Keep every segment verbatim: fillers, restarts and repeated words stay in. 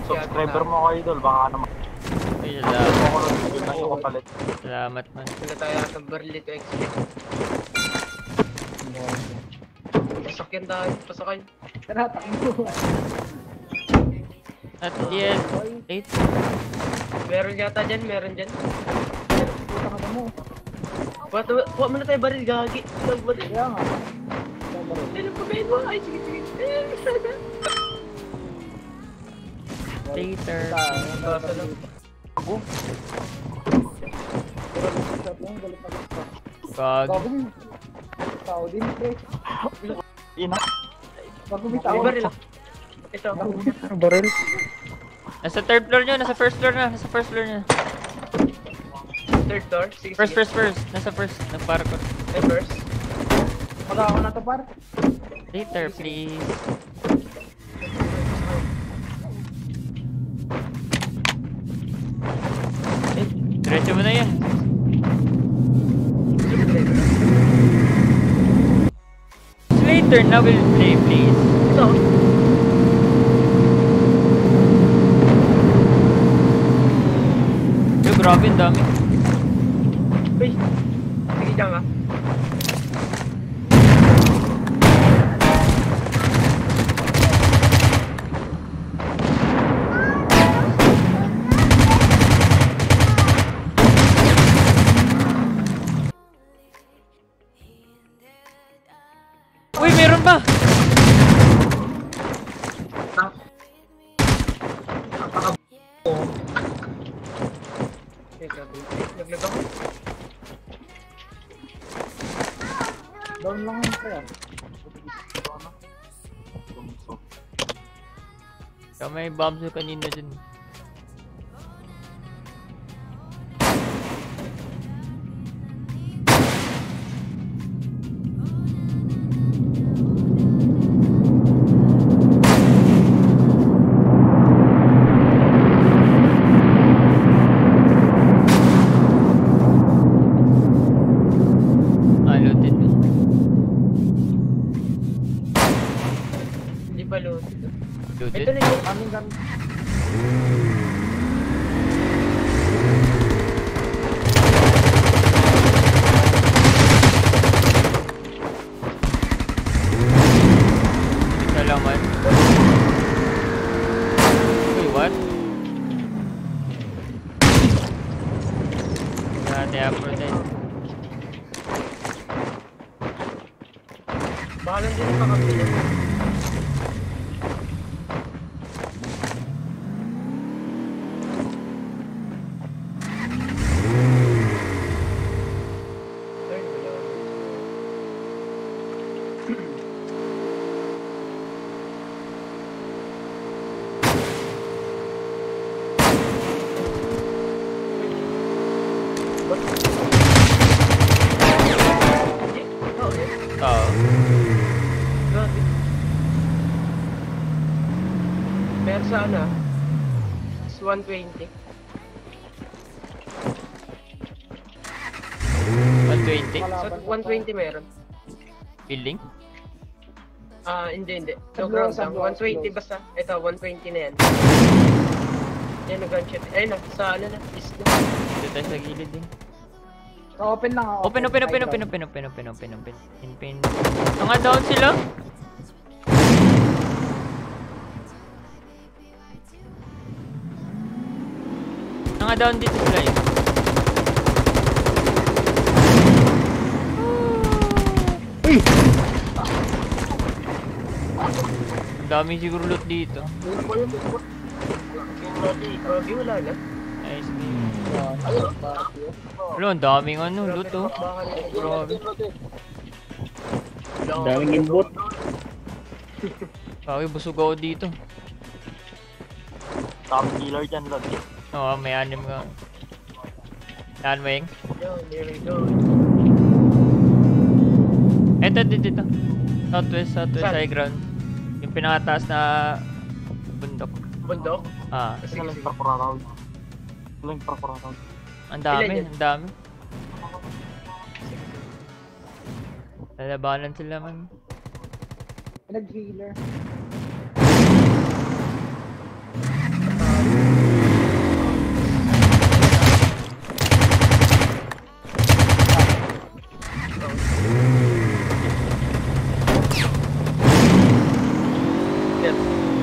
Subscriber mo kayo, Idol. Baka naman. Ay, salamat. Yun lang yung kapalit. Salamat man. Wala tayo sa barili to expect. Pasakyan tayo, pasakay. Tara, takbo. At yan. Eight. Meron yata dyan, meron dyan. Puta ka na mo. Kuha muna tayo baril, gagi. Nagbaril. Kaya nga. Ano pa ba yun? Ay, sige, sige. Later. Basa lang. Ako? Gag. Gagawin. Tao din, pre. Ina. Gagawin May tao. baril ah. Ito. Baril. Nasa third floor nyo, nasa first floor na, nasa first floor na. Third door? Sige, First, sige. first, first. Nasa first. Nagpara ko. Eh, first. Mag-ako na to, par. Later, please. Eh, diretso mo na yan. Later na will play, please. Ito. Yo, grabe, ang dami. Uy. Sige dyan ah. Uy, meron pa! Naglag ako. Down lang yun, pre. So, may bombs na kanina dun. Ito na yung aming gamit. Salamat. Uy, what? Grabe, apple din. baka lang din yung pakapila. Oo. Meron sa ano? It's one twenty. one twenty? So, one twenty meron. Building? Ah, hindi, hindi. So, Sa ground blows, sa lang. blows, one twenty blows. basta. Ito, one twenty na yan. Yan, nag-gunshot. Ayun na, sa ano na, east na. Dito tayo sa gilid din. Open lang ako. Open, open, open, open, open, open, open, open, open. Pin, pin. Mga down sila? Mga down dito sila eh. Uy! Ang dami siguro loot dito. Grabe, wala na. Nice game. Wala, ang daming ano, loot oh. Grabe. Ang daming input. Grabe, busog ako dito. Top killer dyan, Lord. Oo, may anim ka. Saan mo yung? Yo, there we go. Eto, dito, dito. Southwest, southwest Saan? high ground. Yung pinakataas na bundok. Bundok? Ah, Kasi lang prokuraraw. Lang prokuraraw. ang dami, Ilan yun? ang dami. Lalabanan sila man. Nag-healer. Yes.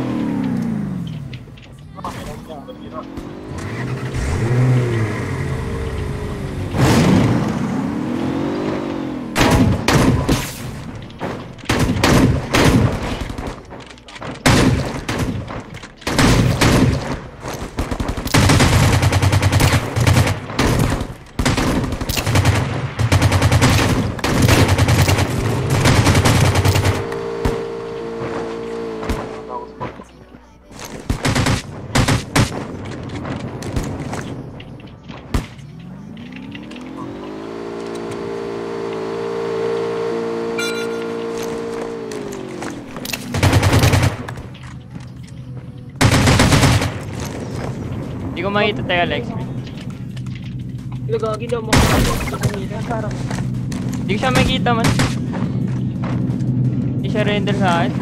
Hindi ko makita tayo, Alex. Lagagi daw mo ako. Hindi ko siya makita man. Hindi siya render sa akin.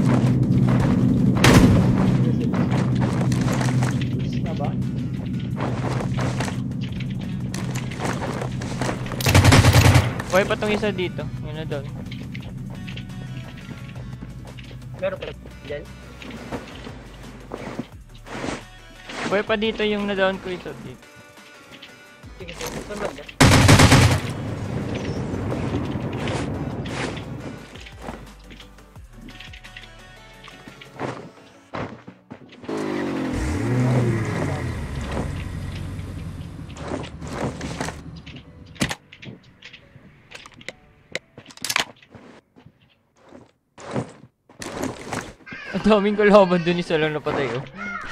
Na ba? Buhay pa tong isa dito. Yun na doon. Meron ka dyan? Buhay pa dito yung na-down ko ito dito. Sige, sige. Saan ba dyan? Ang daming kalaban dun, isa lang napatay oh.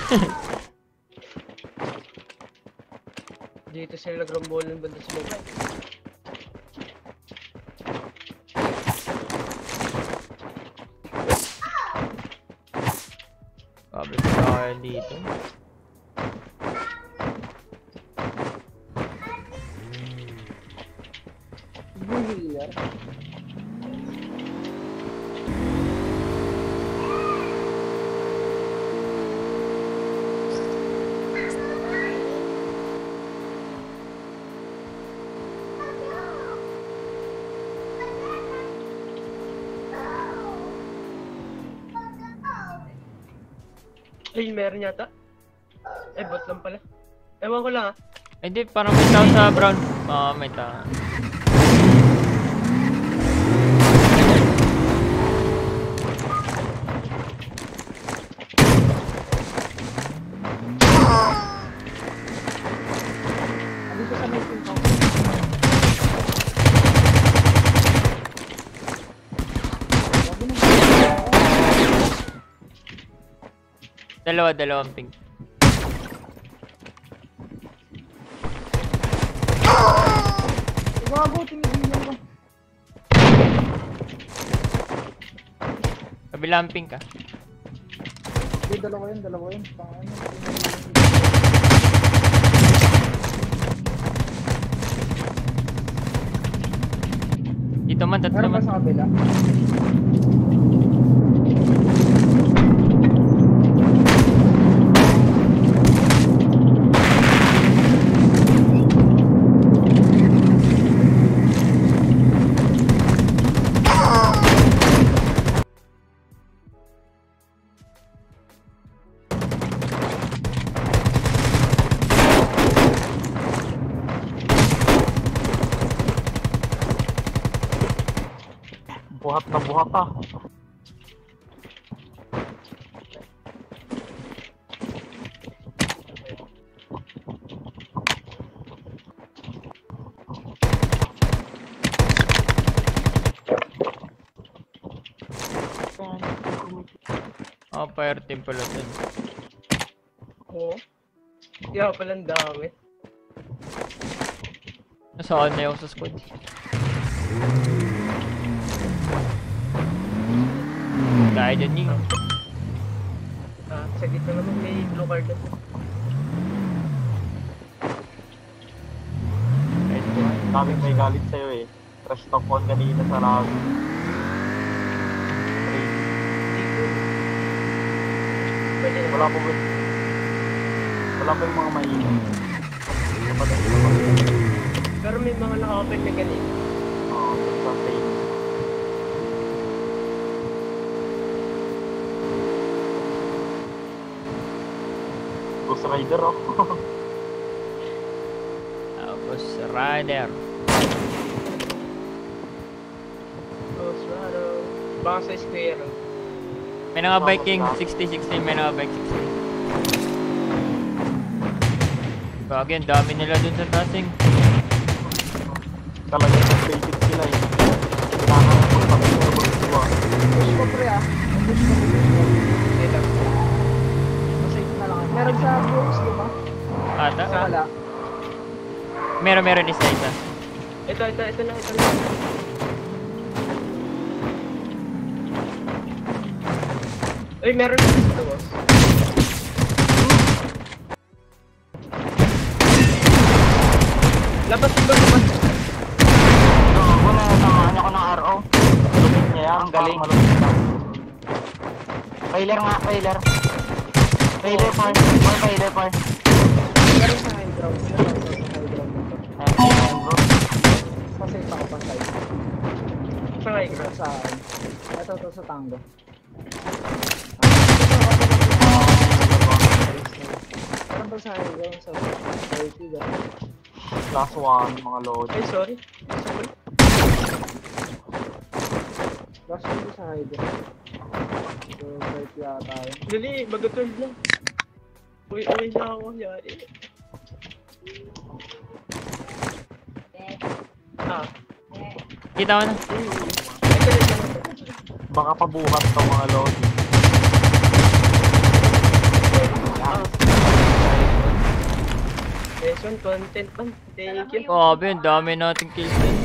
Dito sila nagrambolan banda sa baba. Kabit sa akin dito. Buhiya. Ay, meron yata. Eh, bot lang pala. Ewan ko lang ah. Eh di, parang may tao sa brown. Oo, may tao. Dito sa may pinto. Dalawa, dalawang pink. Gago, tinigilan ko. Kabilang pink ah. Hindi, dalawa yun, dalawa yun. Paano? Dito man, tatlo Meron pa man. sa kabila. Buhat na buhat ah. Oh, Fireteam pala dun. Oo. Kaya palang dami. Nasaan na yung sa squad? Dahil dyan yung... Ah, sa gitna naman may blue card na. Daming may galit sa'yo eh. Trash talk on kanina sa lobby. Pwede na. Wala po ba? Wala pa yung mga mainit. Pero may mga naka-open na ganito. Oo, sa same. Ghost Rider oh. Tapos rider. Ghost Rider. Baka sa square. May mga biking sixty sixty, may mga bike sixty. Bagay, ang dami nila dun sa tasing. Talaga updated sila eh. Kailangan mo pag-pag-pag-pag. Push ko pre ah. Push ko push ko. Hindi lang. Masave na lang. Meron sa close, di ba? Ata? Wala. Meron, meron isa isa. Ito, ito, ito na, ito na. Uy, meron na dito, boss. Labas ba naman? Oo, wala. Tamaan ako ng R O. Malupit niya yan. Ang galing. Malupit na. Trailer nga, trailer. Trailer par. Par, trailer par. Meron sa high ground. Meron sa high ground. Ayan, bro. Masave ako pa side. Sa high ground. Sa akin. Ito to sa tango. Meron ba sa high ground sa thirty gano'n? Last one, mga load. Ay, sorry. Sorry. Rush ko sa high ground. So, thirty yata yun. Dali, mag-twelve lang. Uy, uwi na ako. Yari. Ah. Kita mo na. Ito, ito, ito. Baka pabuhat to mga load. Lesson, content man. Thank you. Grabe, ang dami nating kills dun.